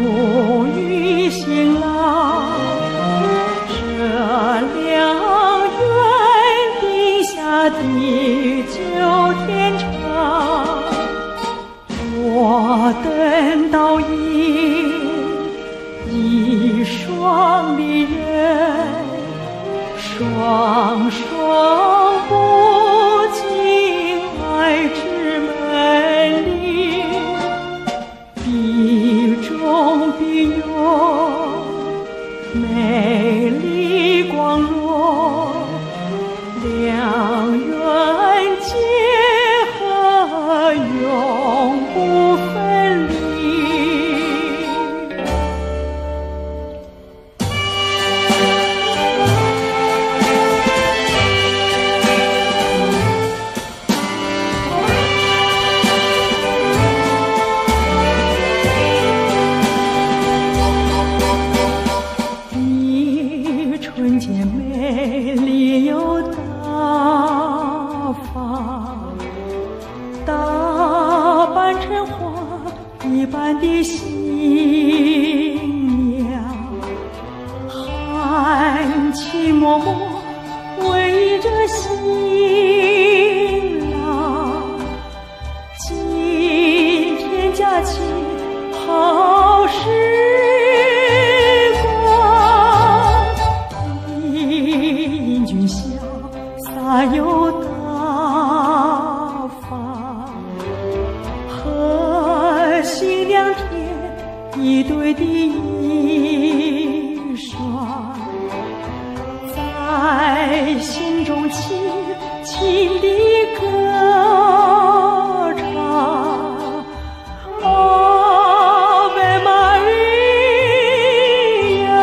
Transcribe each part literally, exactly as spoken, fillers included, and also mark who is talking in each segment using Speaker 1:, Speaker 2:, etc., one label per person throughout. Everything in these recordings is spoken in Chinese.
Speaker 1: 祝与新郎，这良缘定下地久天长。我等到一一双离人，双双不进爱之门里，必中必有美丽光荣，良缘结合永不分离。你纯洁美丽又大方，打扮成花一般的新娘，含情脉脉围着新郎。今天佳期好时光，英俊潇洒又大方，和新两天一对的一双，在心中轻轻地歌唱。Ave Maria，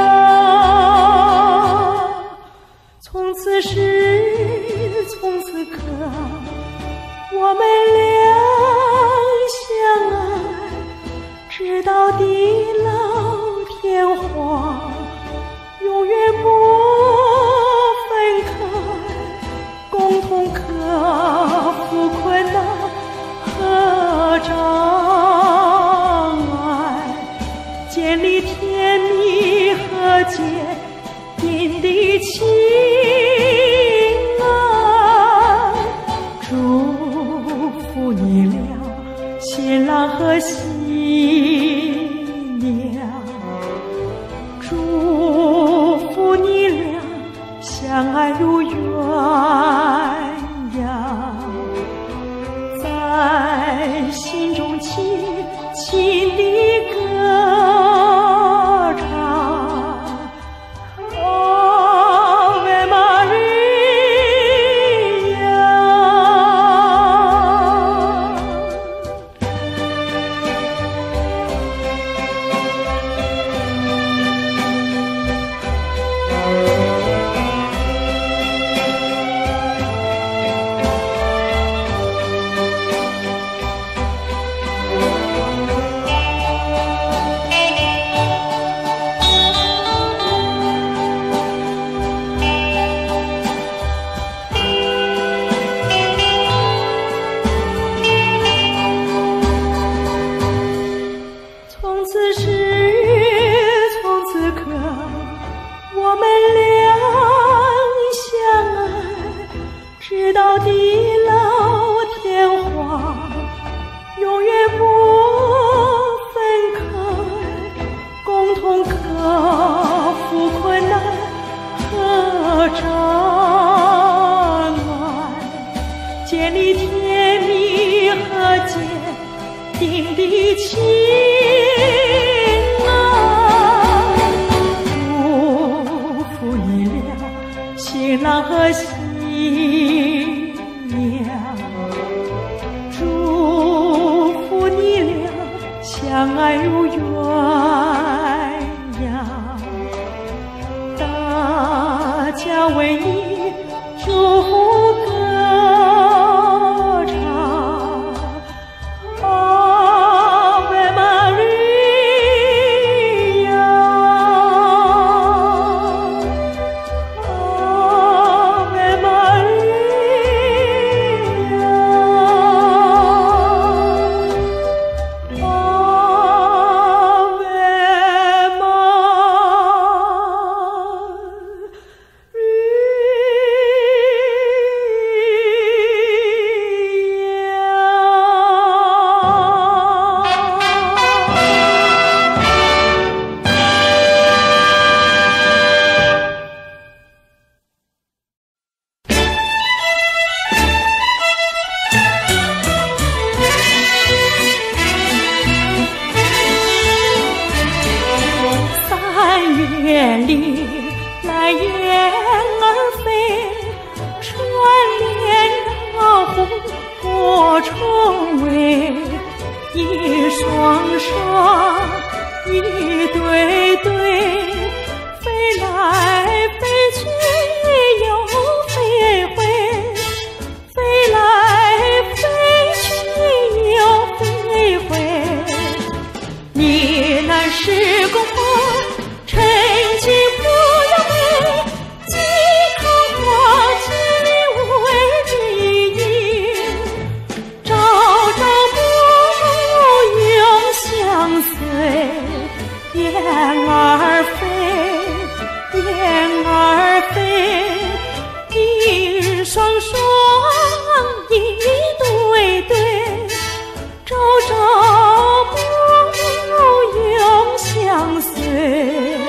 Speaker 1: 从此时从此刻，我们俩相爱，直到地老天荒，永远不分开，共同克服困难和障碍，建立甜蜜和坚定的情爱。祝福你俩，新郎和新娘，祝福你俩相爱如鸳鸯，在心中轻轻地歌唱。Ave Maria， 从此时从此刻，我们俩相爱，直到地老天荒，永远不分开，共同克服困难和障碍，建立甜蜜和坚定的情爱。祝福里来雁儿飞，春联绕湖过重围，一双双，一对对，飞来飞去又飞回，飞来飞去又飞回。你南是宫花，晨起不要美，几颗花结为第一。朝朝暮暮永相随，雁儿飞，雁儿飞，一双双，一对对，朝朝暮暮永相随。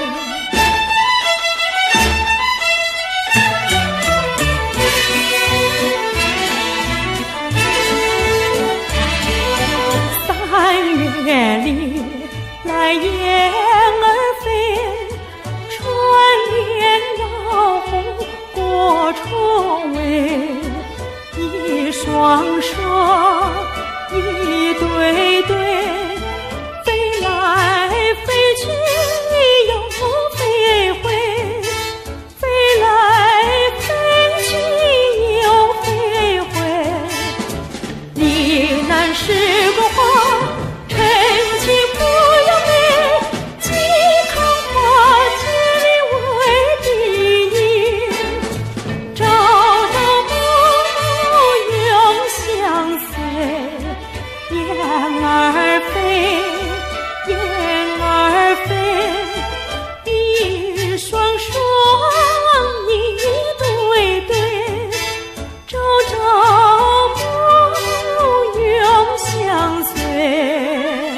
Speaker 1: 三月里来雁儿飞，春联绕湖过重围，一双双，一对对，飞来飞去又飞回，飞来飞去又飞回。你南是宫花，晨起不要美，几颗花结为第一。朝朝暮暮永相随，雁儿飞，雁儿飞，一双双，一对对，朝朝暮暮永相随。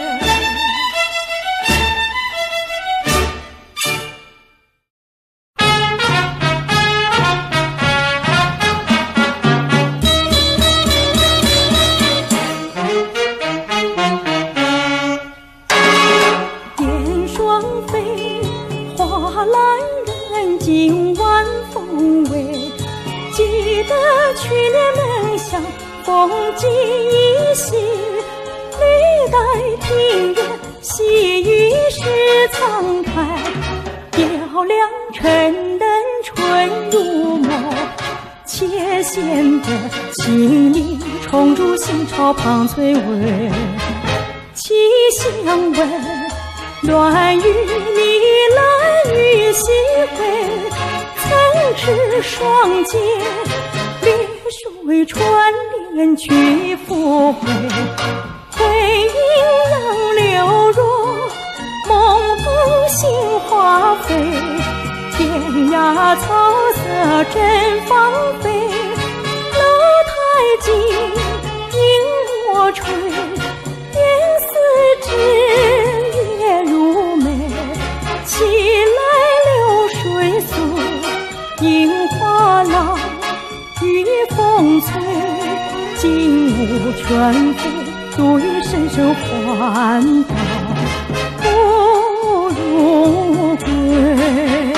Speaker 1: 燕双飞，花来人尽晚风微。记得去年梦想风景依稀，历代庭院细雨是苍苔，雕梁衬灯春如梦，且显得清丽重入心潮旁翠微。七香闻乱雨里来雨细回，曾持双节绿水春联去复回。回影杨柳若，梦不醒花飞，天涯草色正芳菲。楼台静，莺我吹，烟似纸，月如眉。起来流水速，樱花老，雨风吹。金屋全飞，独一伸手还道不如归。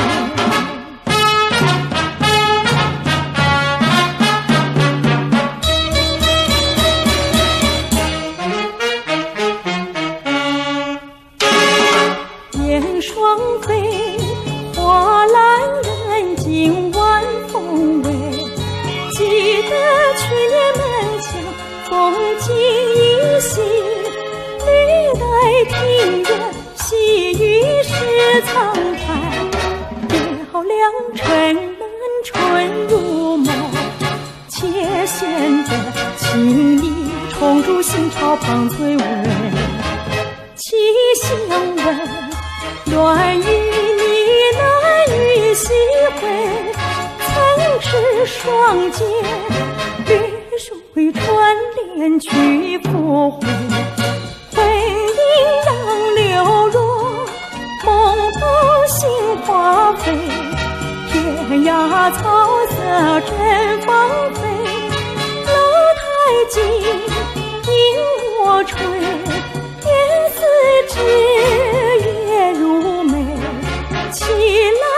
Speaker 1: 燕双飞，花来人尽晚风微。记得去年梦想风景依稀，历代庭院细雨是苍苔，雕梁衬灯春如梦，且显得清丽重入心潮旁翠微。七香闻乱雨里来雨细回，曾持双节绿水春联去复回。回影杨柳若，梦不醒花飞。天涯草色正芳菲。楼台静，莺我吹，烟似纸，月如眉。起来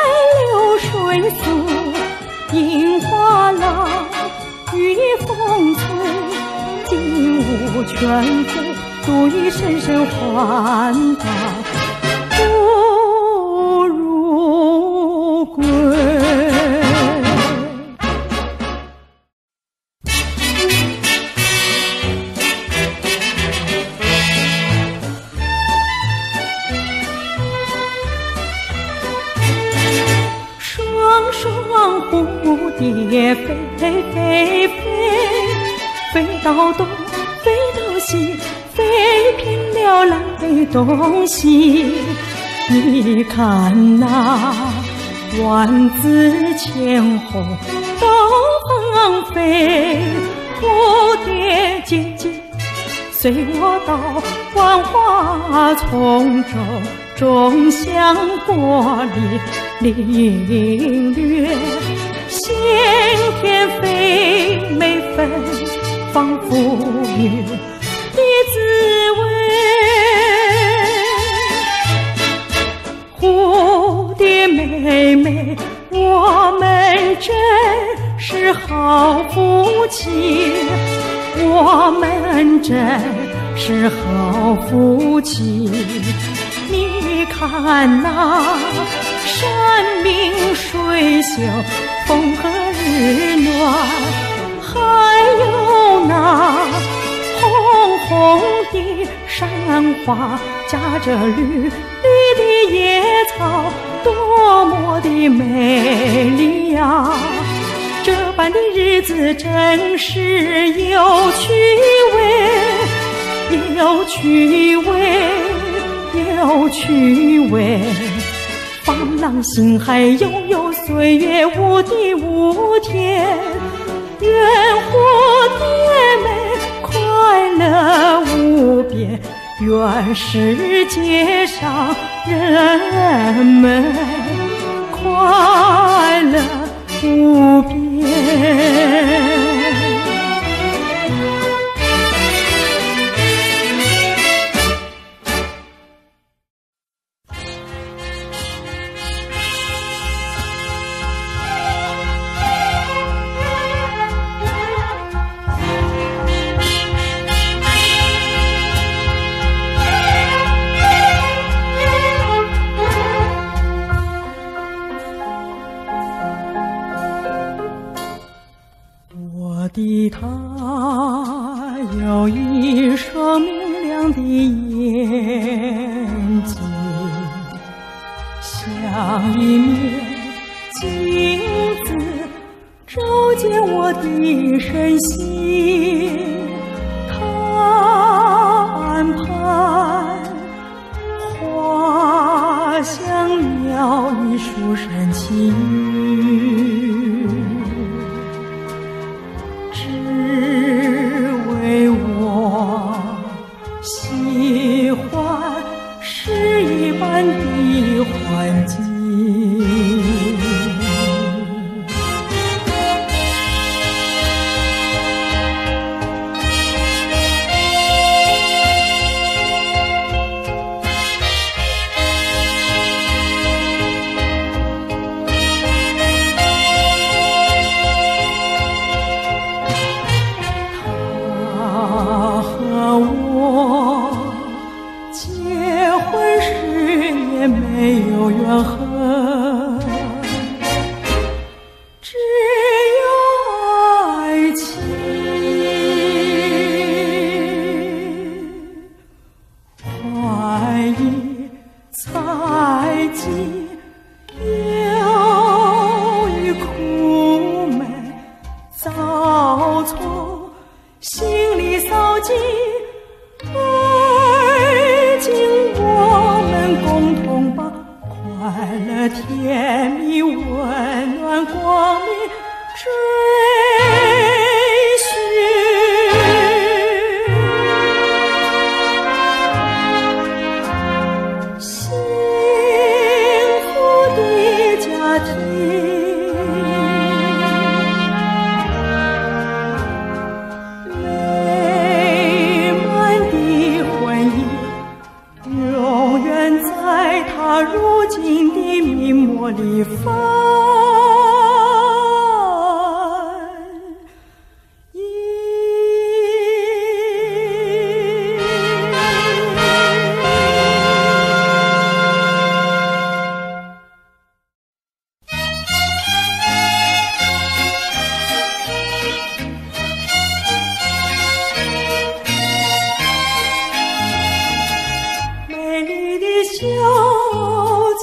Speaker 1: 全副，足以深深唤到不如归。双双蝴蝶飞飞飞飞，飞到东，飞到西，飞遍了南北东西。你看那万紫千红都芳菲，蝴蝶姐姐随我到万花丛中，众香国里领略，先天肥美芬芳馥郁的滋味。蝴蝶妹妹，我们真是好夫妻，我们真是好夫妻。你看那山明水秀，风和日暖，还有那红红的山花夹着绿绿的野草，多么的美丽呀！这般的日子真是有趣味，有趣味，有趣味。放浪形骸，悠悠岁月，无地无天。愿蝴蝶们快乐无边，愿世界上人们快乐无边。我的他有一双明亮的眼睛，像一面镜子照见我的身心。他安排花香鸟语，书生情语，只为我喜欢诗一般的环境。没有怨恨，只有爱情。怀疑猜忌，忧郁苦闷，糟错心里扫尽。快乐甜蜜温暖光明追寻，幸福的家庭，美满的婚姻，永远在他如今的明末里放。映。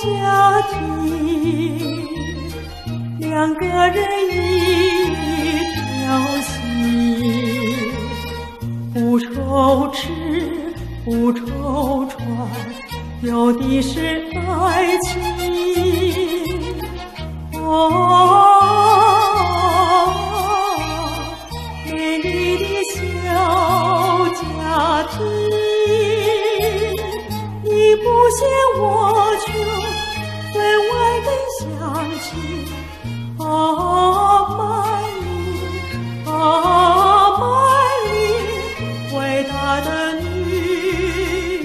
Speaker 1: 家庭，两个人一条心，不愁吃不愁穿，有的是爱情。哦，美丽的小家庭，你不嫌我穷，分外的乡亲。啊，曼妮，啊，曼妮，伟大的女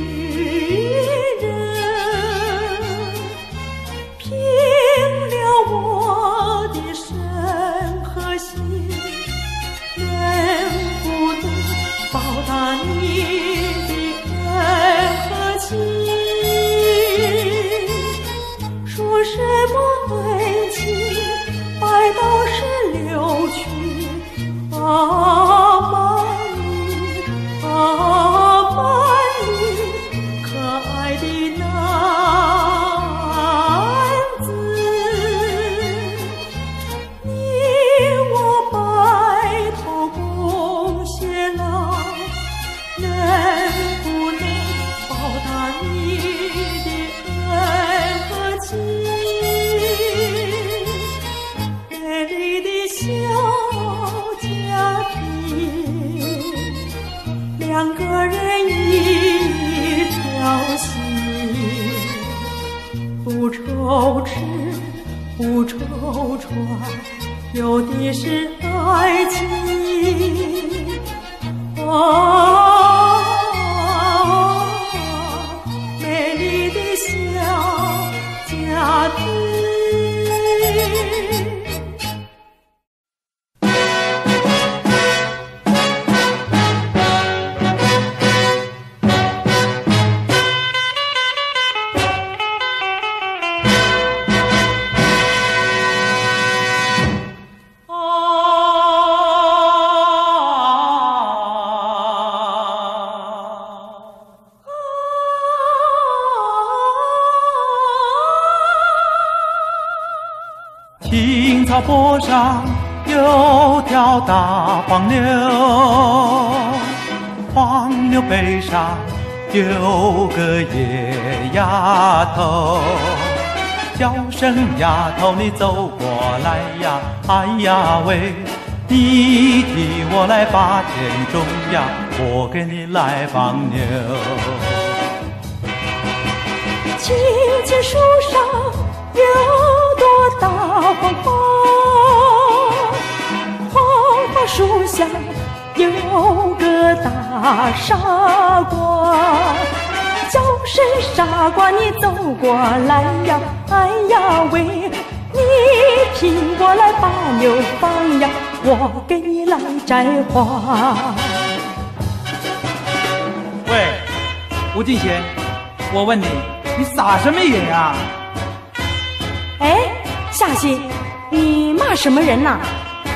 Speaker 1: 人，凭了我的身和心，能不能报答你的恩和情？说什么恩情，白到是流去。啊，曼妮，啊，曼妮，可爱的男子，你我白头共偕老，能不能报答你的恩和情？美丽的小家庭，两个人一条心，不愁吃不愁穿，有的是爱情。啊，美丽的小家庭。
Speaker 2: 青草坡上有条大黄牛，黄牛背上有个野丫头，叫声丫头你走过来呀，哎呀喂，你替我来把田种呀，我给你来放牛。
Speaker 1: 青青树上有朵大黄花，黄花树下有个大傻瓜，叫声傻瓜你走过来呀，哎呀喂，你听过来把牛放呀，我给你来摘花。
Speaker 3: 喂，吴敬贤，我问你，你撒什么野呀？
Speaker 1: 哎，夏心，你骂什么人呐？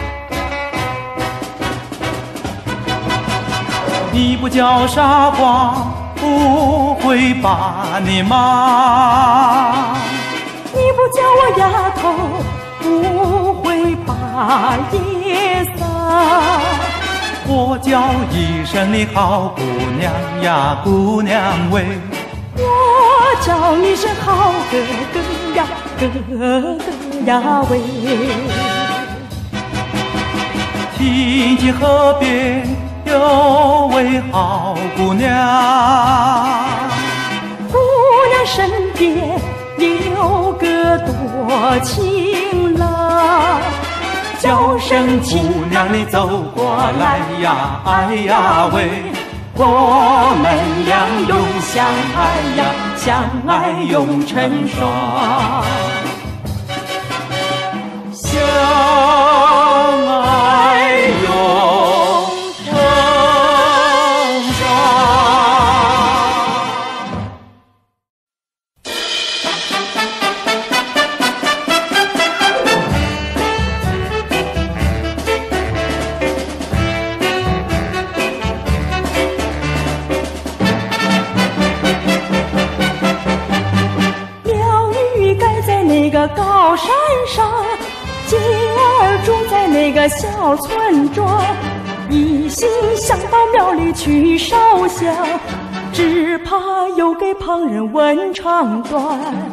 Speaker 2: 你不叫傻瓜，不会把你骂；
Speaker 1: 你不叫我丫头，不会把夜撒。
Speaker 2: 我叫一声你好姑娘呀，姑娘喂。
Speaker 1: 我叫你声好哥哥呀，哥哥呀喂。
Speaker 2: 听见河边有位好姑娘，
Speaker 1: 姑娘身边有个多情郎，
Speaker 2: 叫声姑娘你走过来呀，哎呀喂，我们俩永相爱呀，相爱永成双，相爱永成双。
Speaker 1: 鸟语个高山上，金儿住在那个小村庄，一心想到庙里去烧香，只怕又给旁人问长短。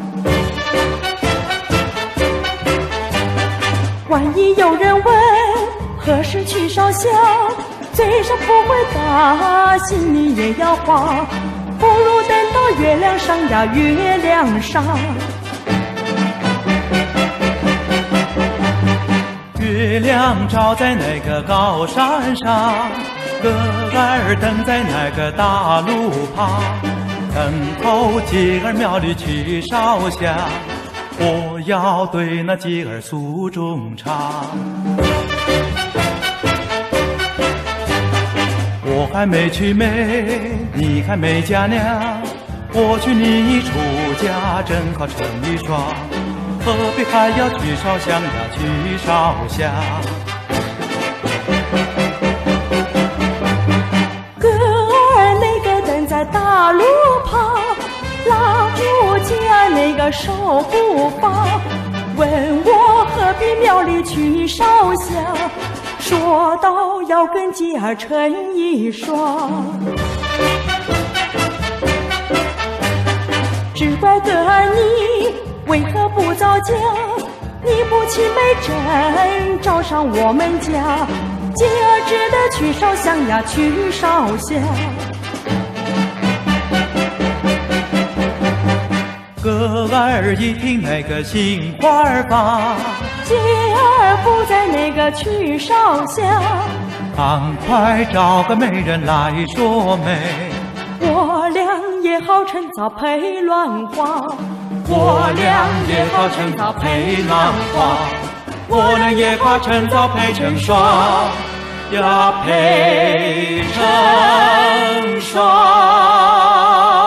Speaker 1: 万一有人问何时去烧香，嘴上不会答，心里也要慌，不如等到月亮上呀，月亮上。
Speaker 2: 月亮照在那个高山上，歌儿等在那个大路旁，等候鸡儿庙里去烧香，我要对那鸡儿诉衷肠。我还没娶妹，你还没嫁娘，我娶你出嫁，正好成一双，何必还要去烧香呀，去烧香。
Speaker 1: 歌儿那个等在大路旁，拉住鸡儿那个手不放，问我何必庙里去烧香，说到要跟鸡儿成一双。只怪歌儿你为何不早嫁，你不齐媒真找上我们家，鸡儿只得去烧香呀，去烧香。
Speaker 2: 歌儿一听那个心花儿放，
Speaker 1: 鸡儿不在那个去烧香，
Speaker 2: 赶快找个媒人来说媒，
Speaker 1: 我俩也好趁早配鸾花，
Speaker 2: 我俩也好趁早配鸾花，我俩也好趁早配成双呀，配成双。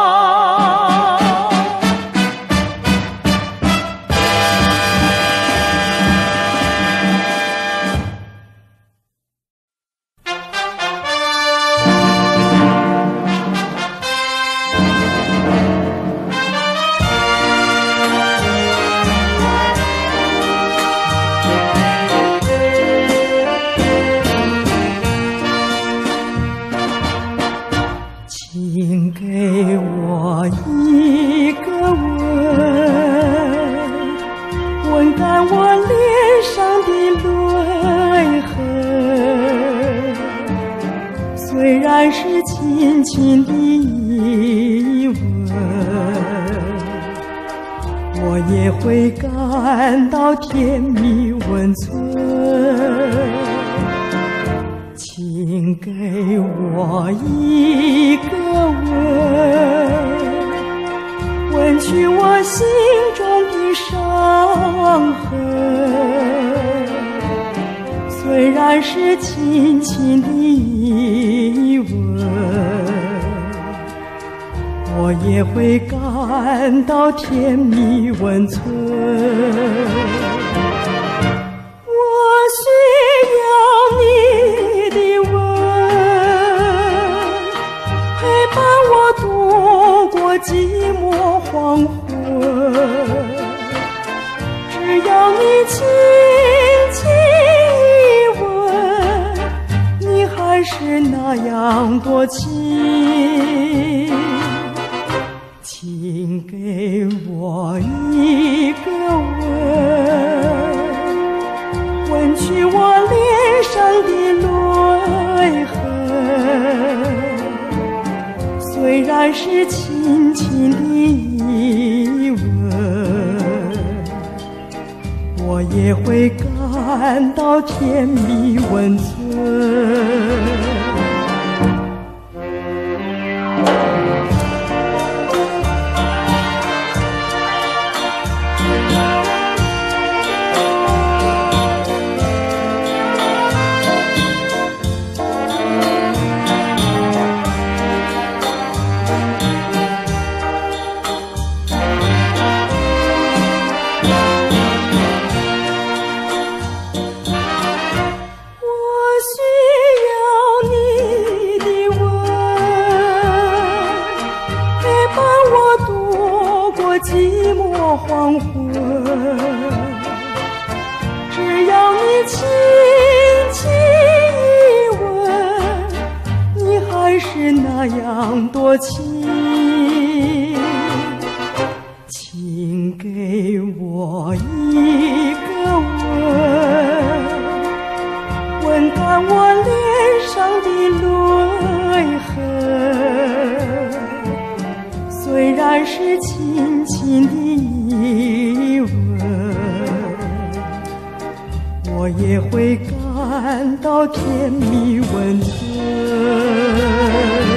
Speaker 1: 请给我一个吻，吻干我脸上的泪痕。虽然是轻轻的一吻，我也会感到甜蜜温存。请给我一个吻，吻去我心中的伤痕。虽然是轻轻的一吻，我也会感到甜蜜温存。我需要你的吻，陪伴我度过寂寞黄昏。只要你轻轻一吻，你还是那样多情。请给我一个吻，吻去我脸上的泪痕。虽然是轻轻的一吻，我也会感到甜蜜温存。我需要寂寞黄昏，只要你轻轻一吻，你还是那样多情。请给我一个吻，吻干我脸上的泪痕，虽然是轻轻的一吻，我也会感到甜蜜温存。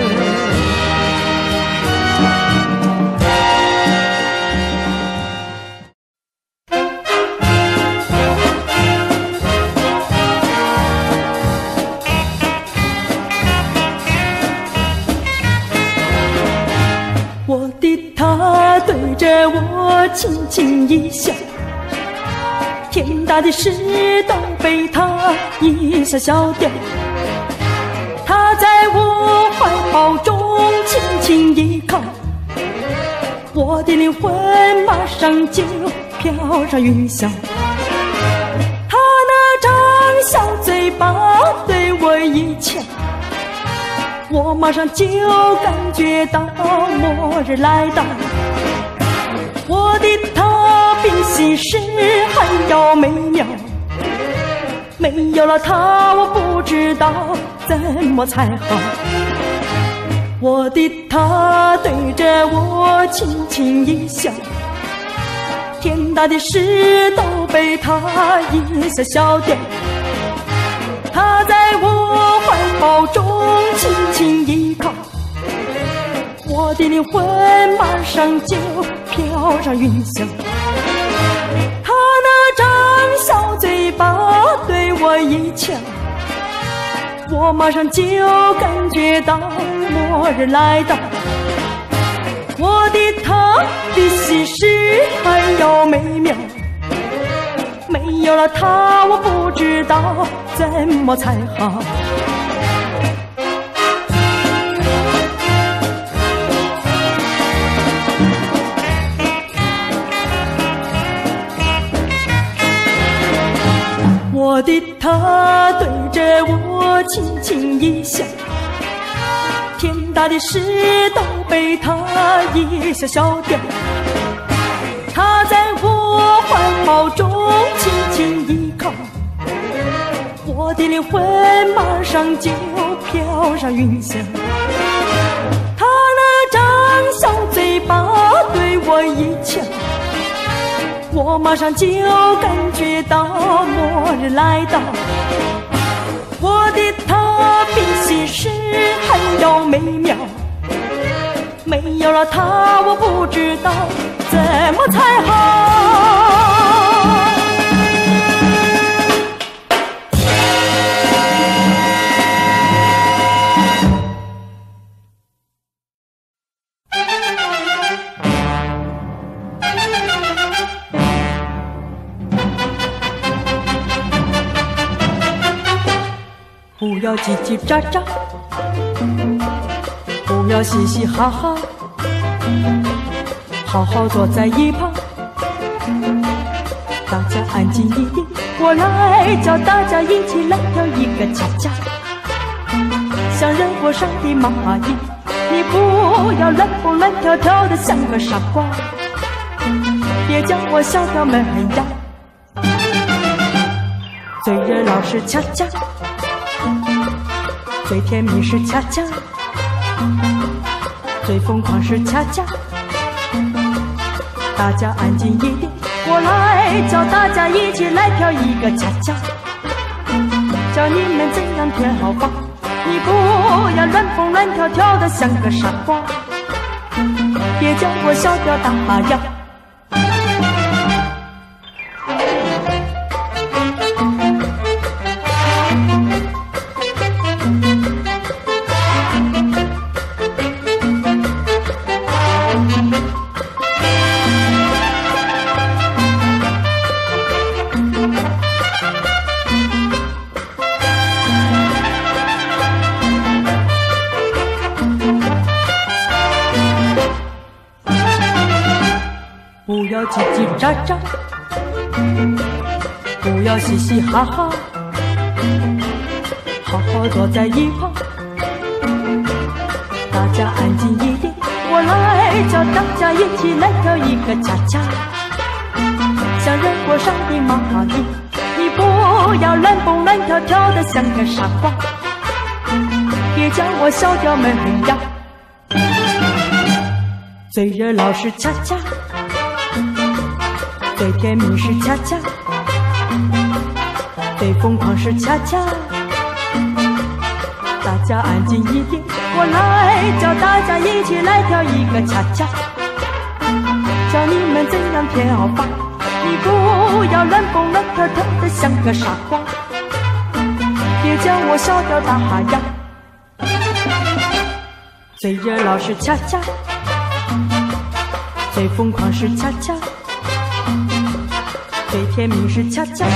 Speaker 1: 我的他对着我轻轻一笑，天大的事都被他一笑消掉。他在我怀抱中轻轻一靠，我的灵魂马上就飘上云霄。他那张小嘴巴对我一呛，我马上就感觉到末日来到。我的他比西施还要美妙，没有了他我不知道怎么才好。我的他对着我轻轻一笑，天大的事都被他一笑消掉。他在我怀抱中轻轻依靠，我的灵魂马上就飘上云霄。他那张小嘴巴对我一呛，我马上就感觉到末日来到。我的他比西施还要美妙，没有了他我不知道怎么才好。我的他对着我轻轻一笑，天大的事都被他一笑消掉。他在我怀抱中轻轻依靠，我的灵魂马上就飘上云霄。他那张小嘴巴对我一呛，我马上就感觉到末日来到。我的他比西施还要美妙，没有了他我不知道怎么才好。不要叽叽喳喳，不要嘻嘻哈哈，好好坐在一旁，大家安静一点，我来教大家一起来跳一个恰恰。像人火上的蚂蚁，你不要乱蹦乱跳，跳得像个傻瓜，别叫我小跳门呀。最热闹是恰恰，最甜蜜是恰恰，最疯狂是恰恰。大家安静一点，我来教大家一起来跳一个恰恰，教你们怎样跳法。你不要乱蹦乱跳，跳得像个傻瓜，别叫我小跳大呀。 要叽叽喳喳，不要嘻嘻哈哈，好好坐在一旁。大家安静一点，我来叫大家一起来跳一个恰恰，像热锅上的蚂蚁，你不要乱蹦乱跳，跳得像个傻瓜，别叫我小调门呀。最热闹是恰恰，最甜蜜是恰恰，最疯狂是恰恰。大家安静一点，我来叫大家一起来跳一个恰恰，教你们怎样跳法，你不要乱蹦乱跳，跳得像个傻瓜，别叫我小调大哈呀。最热闹是恰恰，最疯狂是恰恰，最甜蜜是恰恰，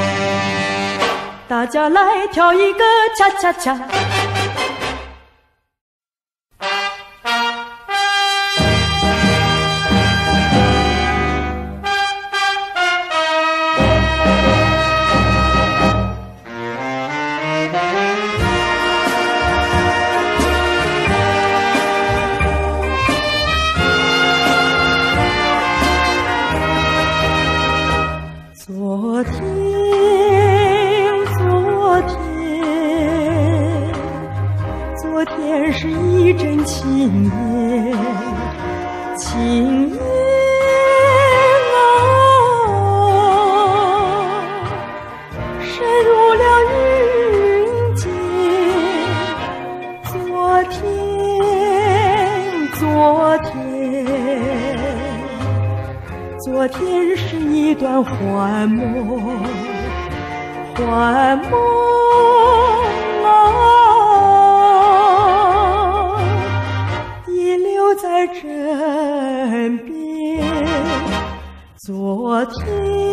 Speaker 1: 大家来跳一个恰恰恰。昨天，昨天，昨天是一阵晴夜，晴夜啊，深入了云间。昨天，昨天。昨天是一段幻梦，幻梦啊，遗留在枕边。昨天，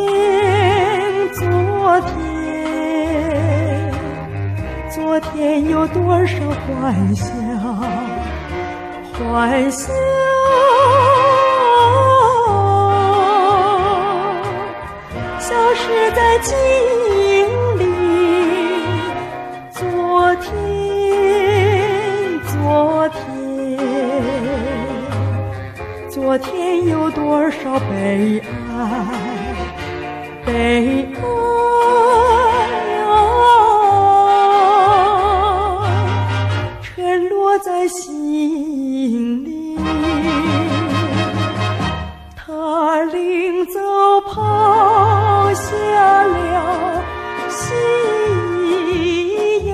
Speaker 1: 昨天，昨天有多少幻想，幻想。消失在记忆里。昨天，昨天，昨天有多少悲哀，悲哀啊，沉落在心里。他领走抛下了夕阳，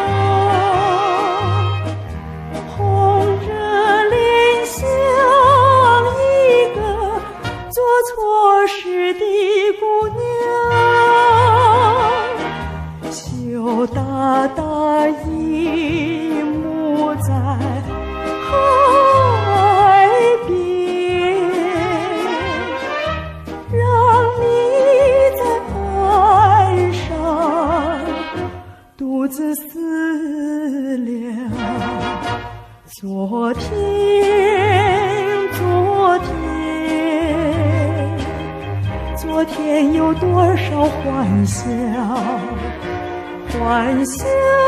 Speaker 1: 红着脸像一个做错事的姑娘，羞答答一幕在海边。独自思量，昨天，昨天，昨天有多少幻想，幻想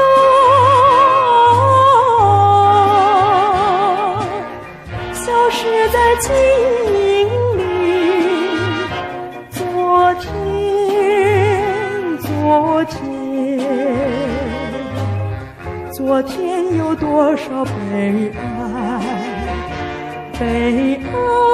Speaker 1: 消失在记忆里。昨天，昨天，昨天有多少悲哀，悲哀。